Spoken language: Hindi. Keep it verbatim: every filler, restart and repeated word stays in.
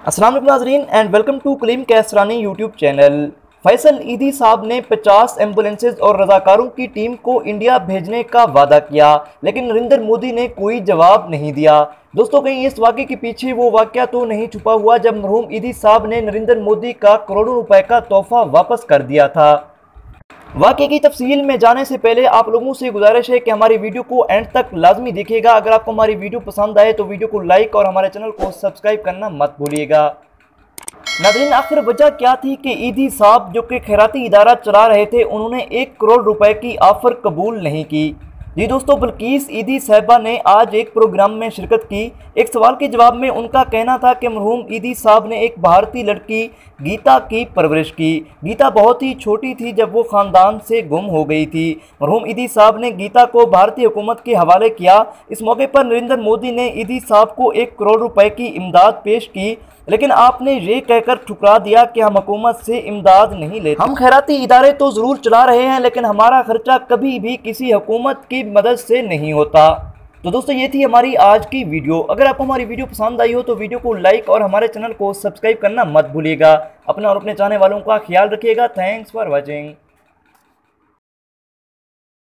अस्सलाम वालेकुम नाज़रीन and welcome to Kaleem Kaisrani YouTube channel. Faisal Edhi साहब ने पचास एम्बुलेंसेज और रजाकारों की टीम को इंडिया भेजने का वादा किया, लेकिन नरेंद्र मोदी ने कोई जवाब नहीं दिया। दोस्तों, कहीं इस वाक़े के पीछे वो वाक़या तो नहीं छुपा हुआ जब मरहूम ईदी साहब ने नरेंद्र मोदी का करोड़ों रुपए का तोहफा वापस कर दिया था। वाक़े की तफसील में जाने से पहले आप लोगों से गुजारिश है कि हमारी वीडियो को एंड तक लाजमी देखिएगा। अगर आपको हमारी वीडियो पसंद आए तो वीडियो को लाइक और हमारे चैनल को सब्सक्राइब करना मत भूलिएगा। नाज़रीन, आखिर वजह क्या थी कि ईदी साहब जो कि खैराती इदारा चला रहे थे, उन्होंने एक करोड़ रुपए की ऑफ़र कबूल नहीं की। जी दोस्तों, बल्कीस ईदी साहबा ने आज एक प्रोग्राम में शिरकत की। एक सवाल के जवाब में उनका कहना था कि मरहूम ईदी साहब ने एक भारतीय लड़की गीता की परवरिश की। गीता बहुत ही छोटी थी जब वो ख़ानदान से गुम हो गई थी। मरहूम ईदी साहब ने गीता को भारतीय हुकूमत के हवाले किया। इस मौके पर नरेंद्र मोदी ने ईदी साहब को एक करोड़ रुपए की इमदाद पेश की, लेकिन आपने ये कहकर ठुकरा दिया कि हम हुकूमत से इमदाद नहीं लेते। हम खैराती इदारे तो ज़रूर चला रहे हैं, लेकिन हमारा खर्चा कभी भी किसी हुकूमत की मदद से नहीं होता। तो दोस्तों, ये थी हमारी आज की वीडियो। अगर आपको हमारी वीडियो पसंद आई हो तो वीडियो को लाइक और हमारे चैनल को सब्सक्राइब करना मत भूलिएगा। अपना और अपने चाहने वालों का ख्याल रखिएगा। Thanks for watching.